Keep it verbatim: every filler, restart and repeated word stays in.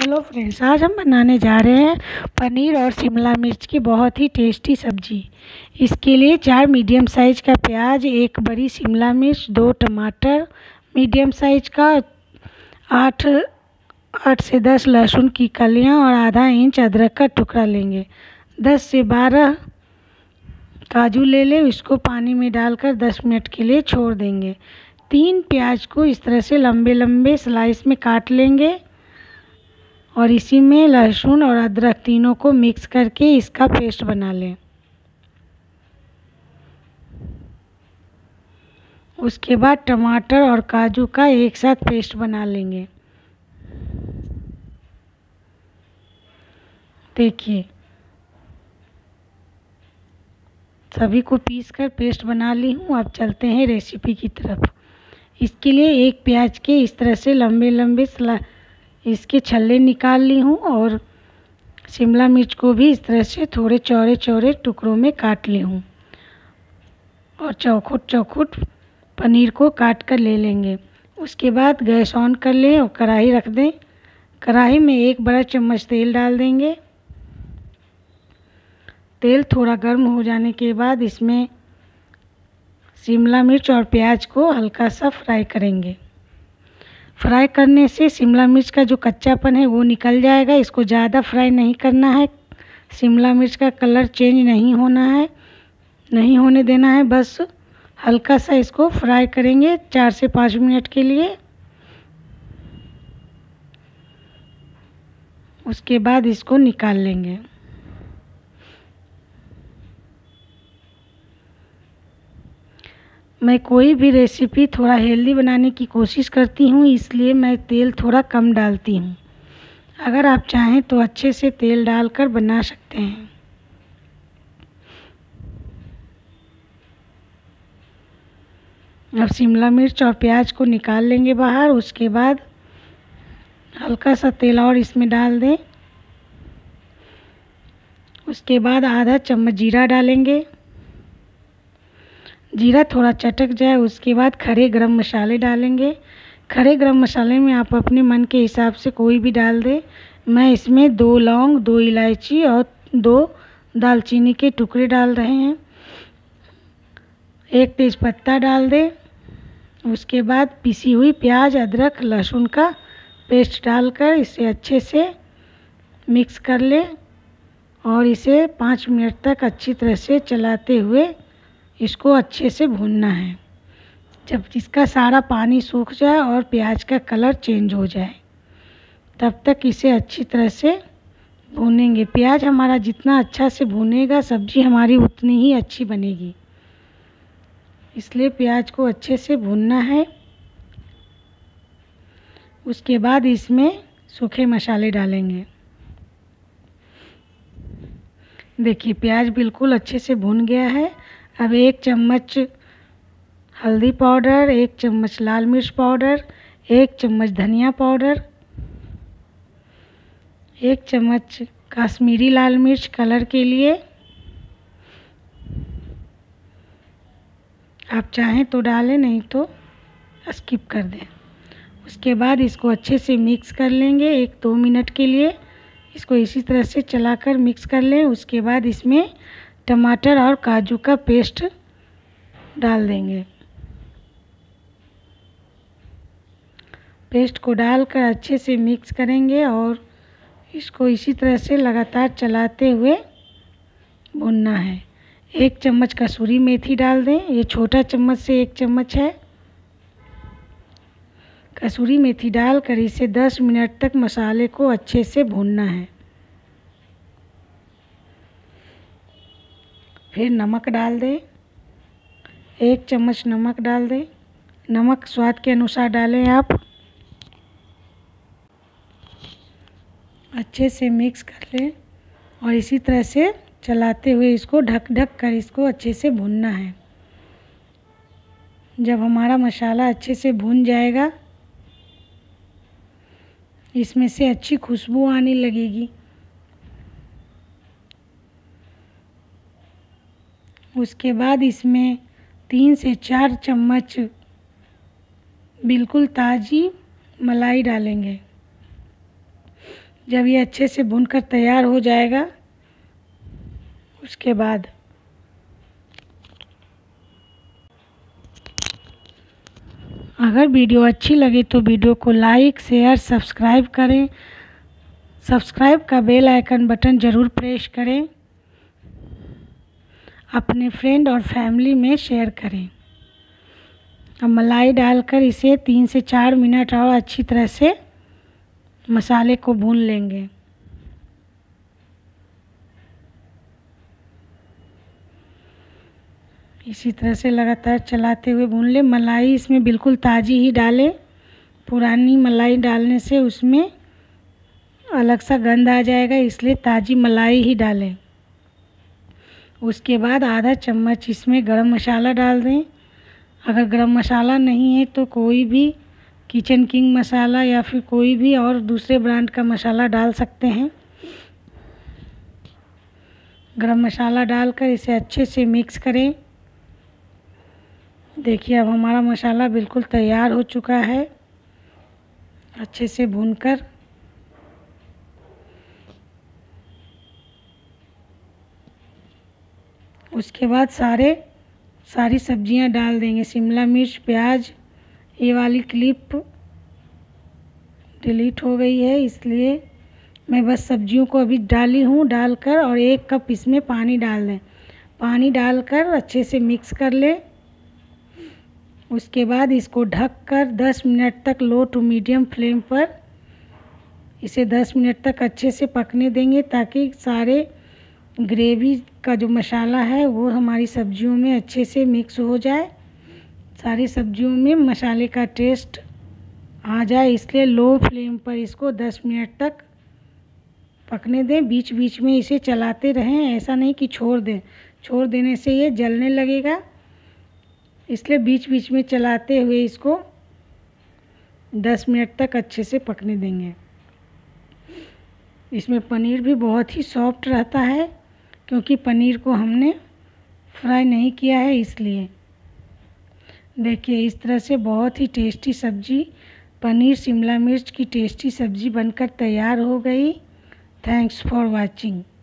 Hello friends, आज हम बनाने जा रहे हैं पनीर और शिमला मिर्च की बहुत ही टेस्टी सब्जी। इसके लिए चार मीडियम साइज़ का प्याज, एक बड़ी शिमला मिर्च, दो टमाटर मीडियम साइज़ का, आठ आठ से दस लहसुन की कलियां और आधा इंच अदरक का टुकड़ा लेंगे। दस से बारह काजू ले लें, इसको पानी में डालकर दस मिनट के लिए छोड़ देंगे। तीन प्याज को इस तरह से लंबे लंबे स्लाइस में काट लेंगे और इसी में लहसुन और अदरक तीनों को मिक्स करके इसका पेस्ट बना लें। उसके बाद टमाटर और काजू का एक साथ पेस्ट बना लेंगे। देखिए, सभी को पीस कर पेस्ट बना ली हूँ। अब चलते हैं रेसिपी की तरफ। इसके लिए एक प्याज के इस तरह से लंबे लंबे स्ला इसके छल्ले निकाल ली हूँ और शिमला मिर्च को भी इस तरह से थोड़े चौड़े चौड़े टुकड़ों में काट ली हूँ और चौखुट चौखुट पनीर को काट कर ले लेंगे। उसके बाद गैस ऑन कर लें और कढ़ाई रख दें। कढ़ाई में एक बड़ा चम्मच तेल डाल देंगे। तेल थोड़ा गर्म हो जाने के बाद इसमें शिमला मिर्च और प्याज को हल्का सा फ्राई करेंगे। फ्राई करने से शिमला मिर्च का जो कच्चापन है वो निकल जाएगा। इसको ज़्यादा फ्राई नहीं करना है, शिमला मिर्च का कलर चेंज नहीं होना है, नहीं होने देना है। बस हल्का सा इसको फ्राई करेंगे चार से पाँच मिनट के लिए। उसके बाद इसको निकाल लेंगे। मैं कोई भी रेसिपी थोड़ा हेल्दी बनाने की कोशिश करती हूँ, इसलिए मैं तेल थोड़ा कम डालती हूँ। अगर आप चाहें तो अच्छे से तेल डालकर बना सकते हैं। अब शिमला मिर्च और प्याज को निकाल लेंगे बाहर। उसके बाद हल्का सा तेल और इसमें डाल दें। उसके बाद आधा चम्मच जीरा डालेंगे। जीरा थोड़ा चटक जाए उसके बाद खड़े गरम मसाले डालेंगे। खड़े गरम मसाले में आप अपने मन के हिसाब से कोई भी डाल दें। मैं इसमें दो लौंग, दो इलायची और दो दालचीनी के टुकड़े डाल रहे हैं। एक तेज़पत्ता डाल दें। उसके बाद पिसी हुई प्याज, अदरक, लहसुन का पेस्ट डालकर इसे अच्छे से मिक्स कर लें और इसे पाँच मिनट तक अच्छी तरह से चलाते हुए इसको अच्छे से भूनना है। जब इसका सारा पानी सूख जाए और प्याज का कलर चेंज हो जाए तब तक इसे अच्छी तरह से भूनेंगे। प्याज हमारा जितना अच्छा से भुनेगा सब्ज़ी हमारी उतनी ही अच्छी बनेगी, इसलिए प्याज को अच्छे से भूनना है। उसके बाद इसमें सूखे मसाले डालेंगे। देखिए, प्याज बिल्कुल अच्छे से भुन गया है। अब एक चम्मच हल्दी पाउडर, एक चम्मच लाल मिर्च पाउडर, एक चम्मच धनिया पाउडर, एक चम्मच कश्मीरी लाल मिर्च कलर के लिए। आप चाहें तो डालें, नहीं तो स्किप कर दें। उसके बाद इसको अच्छे से मिक्स कर लेंगे एक दो मिनट के लिए। इसको इसी तरह से चलाकर मिक्स कर लें। उसके बाद इसमें टमाटर और काजू का पेस्ट डाल देंगे। पेस्ट को डालकर अच्छे से मिक्स करेंगे और इसको इसी तरह से लगातार चलाते हुए भूनना है। एक चम्मच कसूरी मेथी डाल दें। ये छोटा चम्मच से एक चम्मच है। कसूरी मेथी डालकर इसे दस मिनट तक मसाले को अच्छे से भूनना है। फिर नमक डाल दें। एक चम्मच नमक डाल दें। नमक स्वाद के अनुसार डालें आप। अच्छे से मिक्स कर लें और इसी तरह से चलाते हुए इसको ढक ढक कर इसको अच्छे से भूनना है। जब हमारा मसाला अच्छे से भून जाएगा, इसमें से अच्छी खुशबू आने लगेगी। उसके बाद इसमें तीन से चार चम्मच बिल्कुल ताज़ी मलाई डालेंगे। जब ये अच्छे से भूनकर तैयार हो जाएगा उसके बाद अगर वीडियो अच्छी लगे तो वीडियो को लाइक शेयर सब्सक्राइब करें। सब्सक्राइब का बेल आइकन बटन ज़रूर प्रेस करें। अपने फ्रेंड और फैमिली में शेयर करें। अब मलाई डालकर इसे तीन से चार मिनट और अच्छी तरह से मसाले को भून लेंगे। इसी तरह से लगातार चलाते हुए भून ले। मलाई इसमें बिल्कुल ताज़ी ही डालें। पुरानी मलाई डालने से उसमें अलग सा गंध आ जाएगा, इसलिए ताज़ी मलाई ही डालें। उसके बाद आधा चम्मच इसमें गरम मसाला डाल दें। अगर गरम मसाला नहीं है तो कोई भी किचन किंग मसाला या फिर कोई भी और दूसरे ब्रांड का मसाला डाल सकते हैं। गरम मसाला डालकर इसे अच्छे से मिक्स करें। देखिए अब हमारा मसाला बिल्कुल तैयार हो चुका है। अच्छे से भूनकर उसके बाद सारे सारी सब्जियां डाल देंगे। शिमला मिर्च, प्याज, ये वाली क्लिप डिलीट हो गई है इसलिए मैं बस सब्जियों को अभी डाली हूँ। डालकर और एक कप इसमें पानी डाल दें। पानी डालकर अच्छे से मिक्स कर ले। उसके बाद इसको ढककर दस मिनट तक लो टू मीडियम फ्लेम पर इसे दस मिनट तक अच्छे से पकने देंगे, ताकि सारे ग्रेवी का जो मसाला है वो हमारी सब्जियों में अच्छे से मिक्स हो जाए, सारी सब्जियों में मसाले का टेस्ट आ जाए। इसलिए लो फ्लेम पर इसको दस मिनट तक पकने दें। बीच बीच में इसे चलाते रहें, ऐसा नहीं कि छोड़ दें। छोड़ देने से ये जलने लगेगा, इसलिए बीच बीच में चलाते हुए इसको दस मिनट तक अच्छे से पकने देंगे। इसमें पनीर भी बहुत ही सॉफ्ट रहता है, क्योंकि पनीर को हमने फ्राई नहीं किया है इसलिए। देखिए इस तरह से बहुत ही टेस्टी सब्जी, पनीर शिमला मिर्च की टेस्टी सब्जी बनकर तैयार हो गई। Thanks for watching.